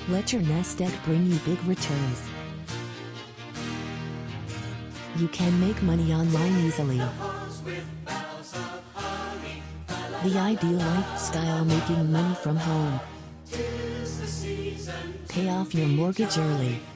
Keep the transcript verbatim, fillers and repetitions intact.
Let your nest egg bring you big returns. You can make money online easily. The ideal lifestyle, making money from home. Pay off your mortgage early.